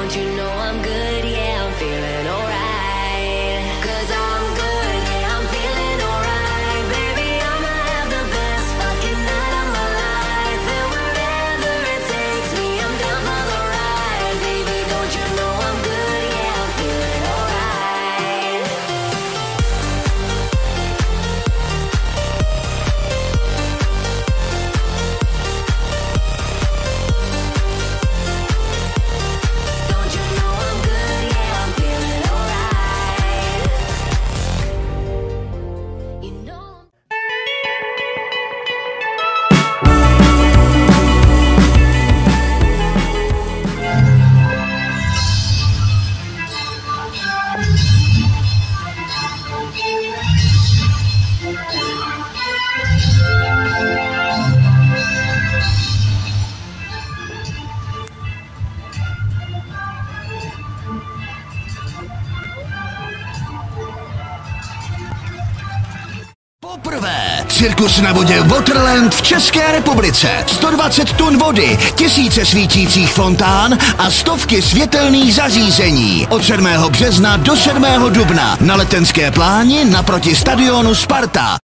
Cirkus na vodě Waterland v České republice. 120 tun vody, tisíce svítících fontán a stovky světelných zařízení. Od 7. března do 7. dubna na letenské pláni naproti stadionu Sparta.